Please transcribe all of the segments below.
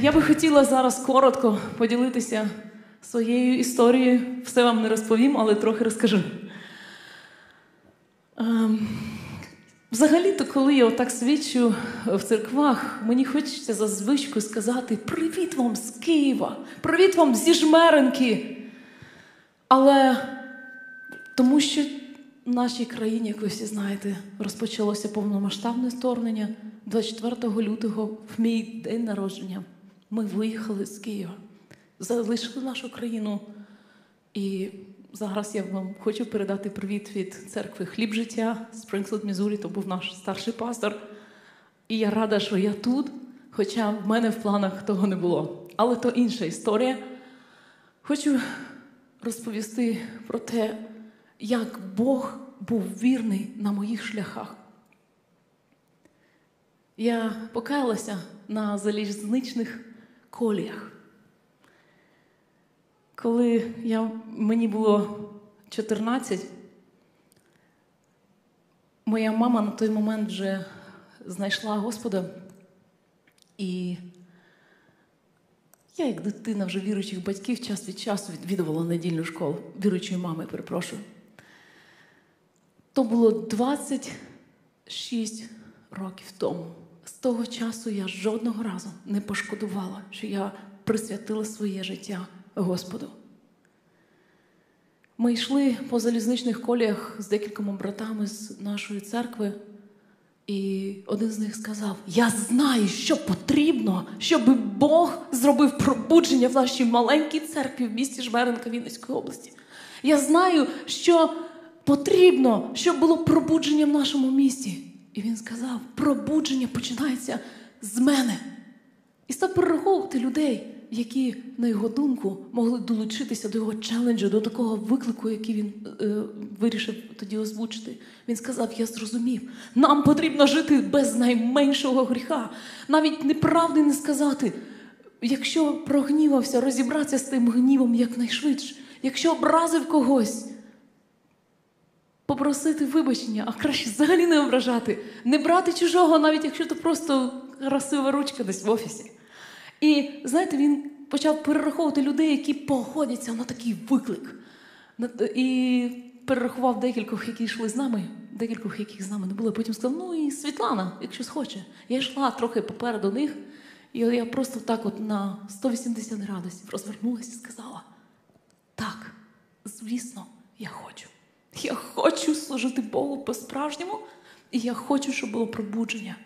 Я би хотіла зараз коротко поділитися своєю історією. Все вам не розповім, але трохи розкажу. Взагалі-то, коли я отак свідчу в церквах, мені хочеться за звичку сказати «Привіт вам з Києва! Привіт вам зі Жмеринки!» Але тому що в нашій країні, як ви всі знаєте, розпочалося повномасштабне вторгнення 24 лютого, в мій день народження. Ми виїхали з Києва, залишили нашу країну. І зараз я вам хочу передати привіт від церкви «Хліб життя» Спрингфілд, Мізурі, то був наш старший пастор. І я рада, що я тут, хоча в мене в планах того не було. Але то інша історія. Хочу розповісти про те, як Бог був вірний на моїх шляхах. Я покаялася на залізничних коліях. Коли мені було 14, моя мама на той момент вже знайшла Господа. І я, як дитина вже віруючих батьків, час від часу відвідувала недільну школу. Віруючої мами, перепрошую. То було 26 років тому. З того часу я жодного разу не пошкодувала, що я присвятила своє життя Господу. Ми йшли по залізничних коліях з декількома братами з нашої церкви, і один з них сказав: «Я знаю, що потрібно, щоб Бог зробив пробудження в нашій маленькій церкві в місті Жмеринка Вінницької області. Я знаю, що потрібно, щоб було пробудження в нашому місті». І він сказав: «Пробудження починається з мене». І став перераховувати людей, які, на його думку, могли долучитися до його челенджу, до такого виклику, який він вирішив тоді озвучити. Він сказав: «Я зрозумів, нам потрібно жити без найменшого гріха. Навіть неправди не сказати. Якщо прогнівався, розібратися з тим гнівом якнайшвидше. Якщо образив когось, попросити вибачення, а краще взагалі не ображати. Не брати чужого, навіть якщо це просто красива ручка десь в офісі». І, знаєте, він почав перераховувати людей, які погодяться на такий виклик. І перерахував декількох, які йшли з нами, декількох, яких з нами не було. Потім сказав: «Ну і Світлана, якщо схоче». Я йшла трохи попереду них, і я просто так от на 180 градусів розвернулася і сказала: «Так, звісно, я хочу. Я хочу служити Богу по-справжньому, і я хочу, щоб було пробудження».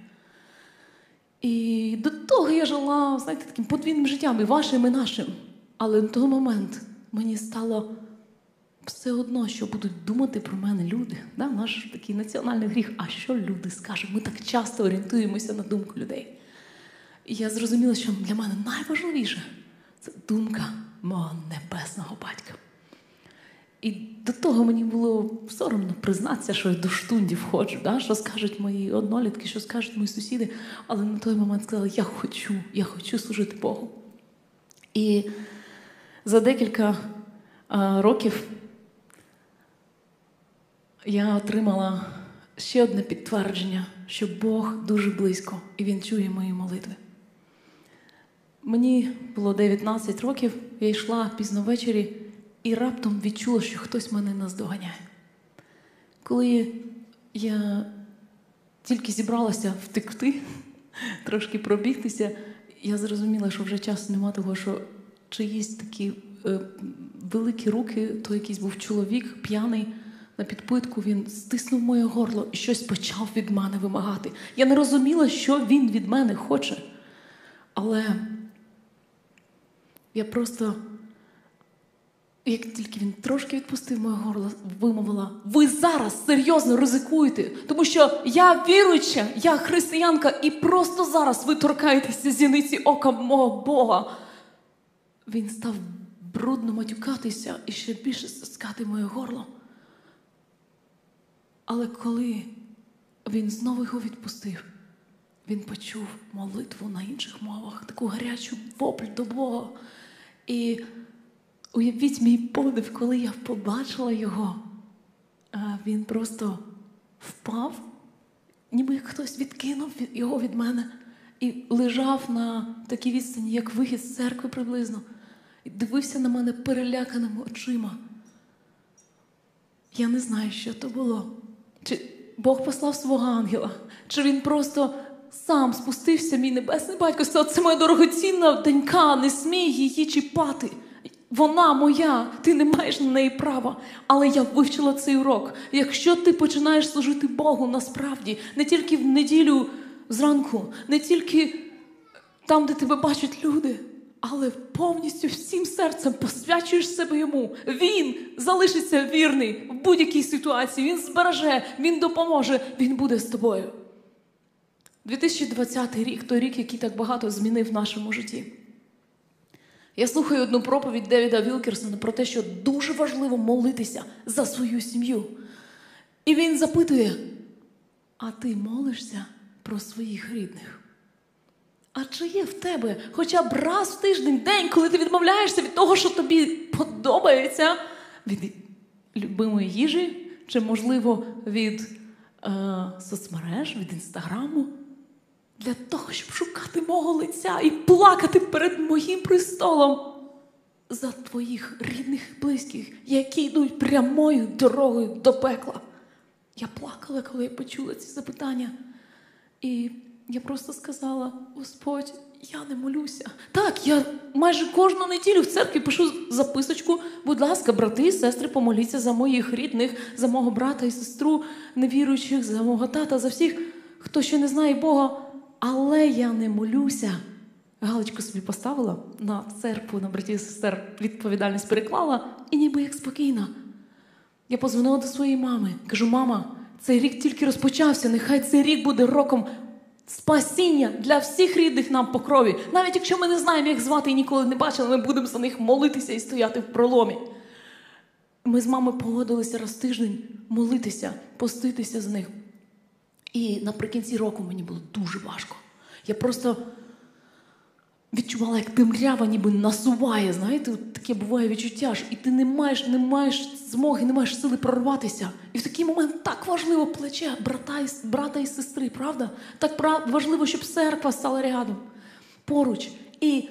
І до того я жила, знаєте, таким подвійним життям, і вашим, і нашим. Але на той момент мені стало все одно, що будуть думати про мене люди. Да? Наш такий національний гріх. А що люди скажуть? Ми так часто орієнтуємося на думку людей. І я зрозуміла, що для мене найважливіше – це думка мого небесного батька. І до того мені було соромно признатися, що я до штундів ходжу, да? Що скажуть мої однолітки, що скажуть мої сусіди. Але на той момент сказала: я хочу служити Богу. І за декілька років я отримала ще одне підтвердження, що Бог дуже близько, і Він чує мої молитви. Мені було 19 років, я йшла пізно ввечері, і раптом відчула, що хтось мене наздоганяє. Коли я тільки зібралася втекти, трошки пробігтися, я зрозуміла, що вже часу нема того, що чиїсь такі великі руки, то якийсь був чоловік п'яний на підпитку, він стиснув моє горло і щось почав від мене вимагати. Я не розуміла, що він від мене хоче. Але я просто... Як тільки він трошки відпустив моє горло, вимовила: «Ви зараз серйозно ризикуєте, тому що я віруюча, я християнка, і просто зараз ви торкаєтеся зіниці ока мого Бога». Він став брудно матюкатися і ще більше стискати моє горло. Але коли він знову його відпустив, він почув молитву на інших мовах, таку гарячу вопль до Бога. І уявіть мій подив, коли я побачила його. Він просто впав, ніби як хтось відкинув його від мене. і лежав на такій відстані, як вихід з церкви приблизно, і дивився на мене переляканими очима. Я не знаю, що то було. Чи Бог послав свого ангела, чи він просто сам спустився, мій небесний батько, сказав: це моя дорогоцінна донька, не смій її чіпати. Вона моя, ти не маєш на неї права. Але я вивчила цей урок. Якщо ти починаєш служити Богу насправді, не тільки в неділю зранку, не тільки там, де тебе бачать люди, але повністю всім серцем посвячуєш себе йому, він залишиться вірний в будь-якій ситуації, він збереже, він допоможе, він буде з тобою. 2020 рік – той рік, який так багато змінив в нашому житті. Я слухаю одну проповідь Девіда Вілкерсона про те, що дуже важливо молитися за свою сім'ю. І він запитує: а ти молишся про своїх рідних? А чи є в тебе хоча б раз в тиждень, день, коли ти відмовляєшся від того, що тобі подобається, від любимої їжі, чи, можливо, від соцмереж, від Інстаграму, для того, щоб шукати мого лиця і плакати перед моїм престолом за твоїх рідних і близьких, які йдуть прямою дорогою до пекла? Я плакала, коли я почула ці запитання. І я просто сказала: Господь, я не молюся. Так, я майже кожну неділю в церкві пишу записочку: будь ласка, брати і сестри, помоліться за моїх рідних, за мого брата і сестру невіруючих, за мого тата, за всіх, хто ще не знає Бога. Але я не молюся. Галочку собі поставила на церкву, на братів і сестер, відповідальність переклала, і ніби як спокійна. Я подзвонила до своєї мами. Кажу: мама, цей рік тільки розпочався, нехай цей рік буде роком спасіння для всіх рідних нам по крові. Навіть якщо ми не знаємо, як звати і ніколи не бачили, ми будемо за них молитися і стояти в проломі. Ми з мамою погодилися раз в тиждень молитися, поститися за них. І наприкінці року мені було дуже важко. Я просто відчувала, як темрява ніби насуває, знаєте, таке буває відчуття, і ти не маєш змоги, не маєш сили прорватися. І в такий момент так важливо плече брата і сестри, правда? Так важливо, щоб церква стала рядом, поруч. І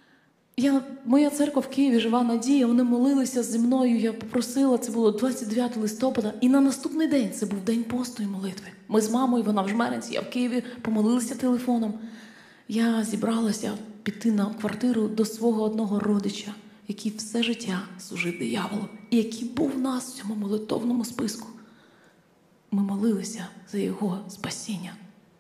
моя церква в Києві, Жива Надія, вони молилися зі мною, я попросила, це було 29 листопада, і на наступний день, це був день посту і молитви. Ми з мамою, вона в Жмеринці, я в Києві, помолилися телефоном. Я зібралася піти на квартиру до свого одного родича, який все життя служив дияволу, і який був в нас в цьому молитовному списку. Ми молилися за його спасіння.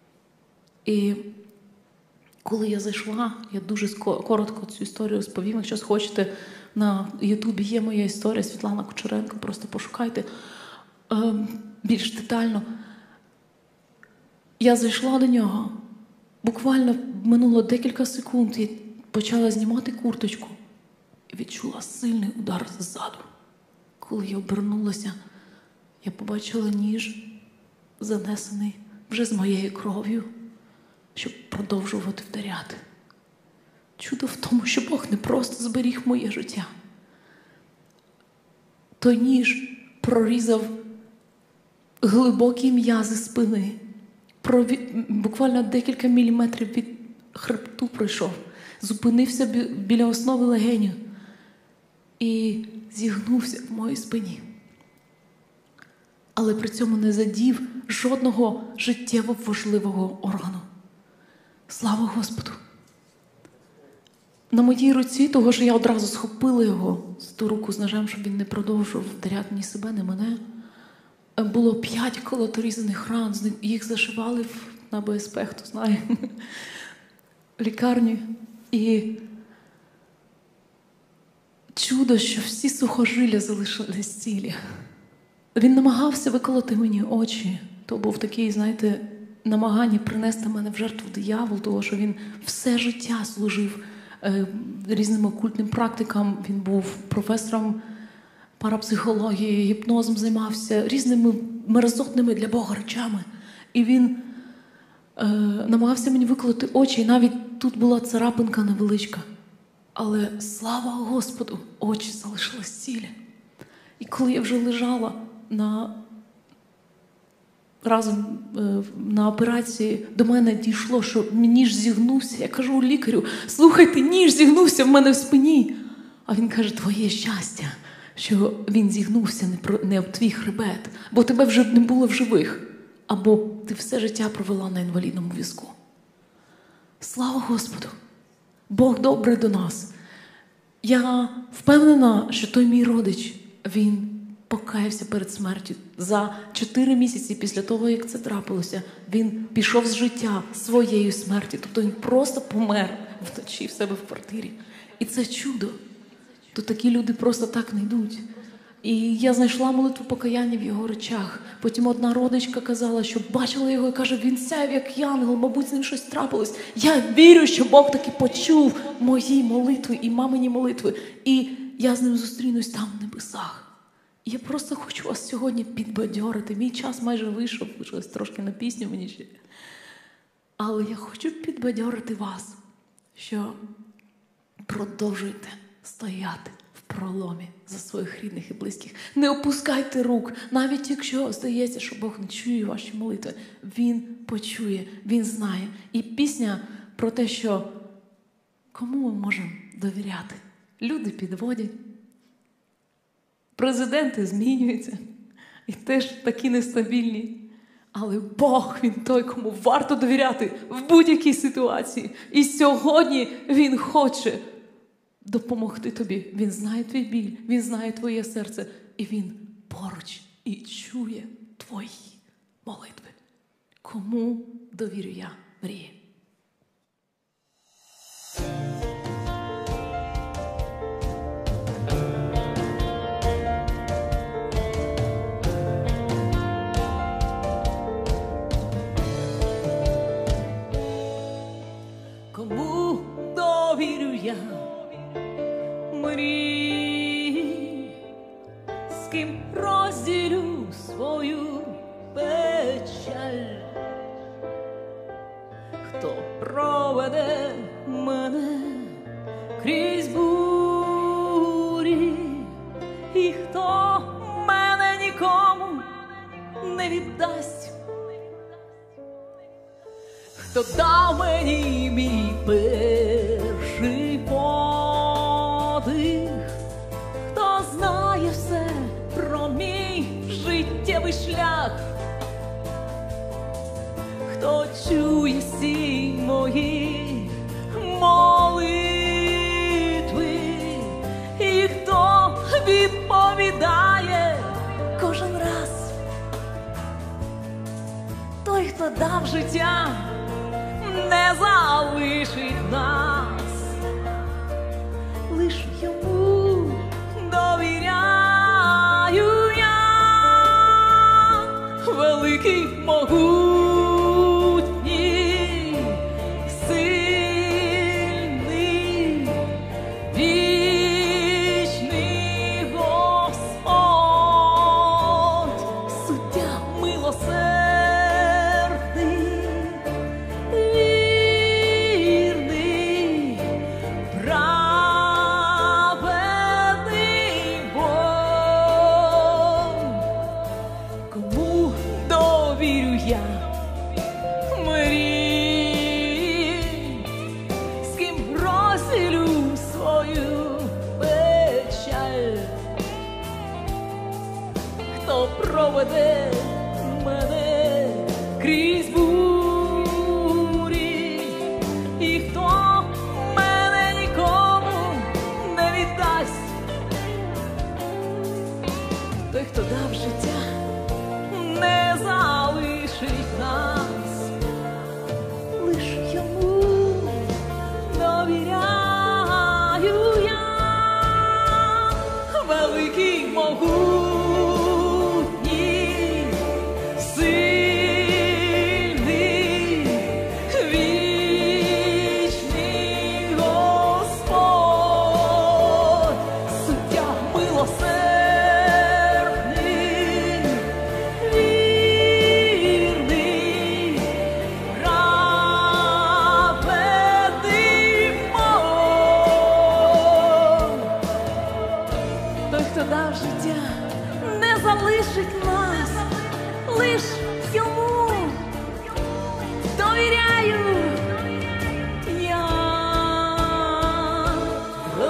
І коли я зайшла, я дуже коротко цю історію розповім. Якщо схочете, на Ютубі є моя історія, Світлана Кучеренко, просто пошукайте більш детально. Я зайшла до нього, буквально минуло декілька секунд, і почала знімати курточку. І відчула сильний удар ззаду. Коли я обернулася, я побачила ніж, занесений вже з моєю кров'ю, щоб продовжувати вдаряти. Чудо в тому, що Бог не просто зберіг моє життя. Той ніж прорізав глибокі м'язи спини. Буквально декілька міліметрів від хребту пройшов. Зупинився біля основи легеню і зігнувся в моїй спині. Але при цьому не задів жодного життєво важливого органу. Слава Господу! На моїй руці, того, що я одразу схопила його з ту руку з ножем, щоб він не продовжував вдаряти ні себе, ні мене, було 5 колоторізаних ран, їх зашивали на БСП, хто знає, в лікарні. І чудо, що всі сухожилля залишились цілі. Він намагався виколоти мені очі. То був такий, знаєте, намагання принести мене в жертву дияволу, того, що він все життя служив різним окультним практикам. Він був професором парапсихології, гіпнозом займався, різними мерзотними для Бога речами. І він намагався мені виколоти очі, і навіть тут була царапинка невеличка. Але, слава Господу, очі залишились цілі. І коли я вже лежала разом на операції до мене дійшло, що ніж зігнувся. Я кажу лікарю: слухайте, ніж зігнувся в мене в спині. А він каже: твоє щастя, що він зігнувся не в твій хребет, бо тебе вже не було в живих, або ти все життя провела на інвалідному візку. Слава Господу! Бог добрий до нас. Я впевнена, що той мій родич, він покаявся перед смертю. За 4 місяці після того, як це трапилося, він пішов з життя своєю смертю. Тобто він просто помер вночі в себе в квартирі. І це чудо. То такі люди просто так не йдуть. І я знайшла молитву покаяння в його речах. Потім одна родичка казала, що бачила його і каже: він сяяв як янгол, мабуть, з ним щось трапилось. Я вірю, що Бог таки почув мої молитви і мамині молитви. І я з ним зустрінусь там в небесах. І я просто хочу вас сьогодні підбадьорити. Мій час майже вийшов, лишилось трошки на пісню мені ще. Але я хочу підбадьорити вас, що продовжуйте стояти в проломі за своїх рідних і близьких. Не опускайте рук, навіть якщо здається, що Бог не чує ваші молитви. Він почує, Він знає. І пісня про те, що кому ми можемо довіряти. Люди підводять, президенти змінюються і теж такі нестабільні. Але Бог, Він той, кому варто довіряти в будь-якій ситуації. І сьогодні Він хоче допомогти тобі. Він знає твій біль, Він знає твоє серце. І Він поруч і чує твої молитви. Кому довірю я мрії? Кому довірю я мрії, з ким розділю свою печаль, хто проведе мене крізь бурі, і хто мене нікому не віддасть, хто дав мені мій перший подих, хто знає все про мій життєвий шлях, хто чує всі мої молитви, і хто відповідає кожен раз. Той, хто дав життя, не залишить нас, лиш йому довіряю я. Великий, могутній, сильний, вічний Господь, суддя милосердний, вірний, праведний Бог. Кому довірю я мрії, з ким розділю свою печаль, хто проведе мене крізь бурі, і хто мене нікому не віддасть. Той, хто дав життя, не залишить нас, лиш йому довіряю я. Великий, могутній, сильний, вічний Господь, суддя милосердний, вірний, праведний Бог. Той, хто дав життя, не залишить нас, лиш йому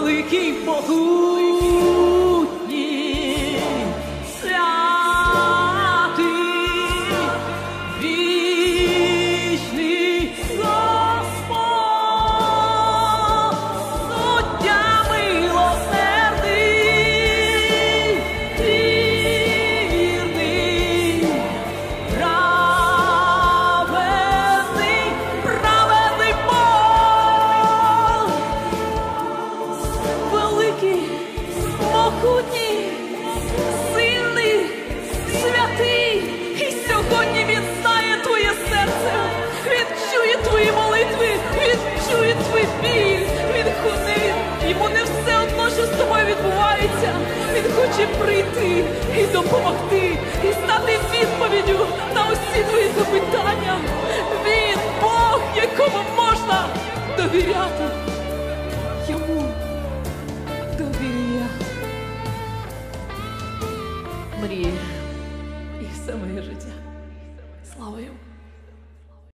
великий, могутній, святий, вічний Господь, суддя милосердний, вірний, праведний Бог, великий, могутній, сильний, святий. І сьогодні Він знає твоє серце, Він чує твої молитви, Він чує твій біль, йому не все одно, що з тобою відбувається. Він хоче прийти і допомогти, і стати відповіддю на усі твої запитання. Він Бог, якому можна довіряти. Йому довіряй. Мріє і все моє життя. Слава йому.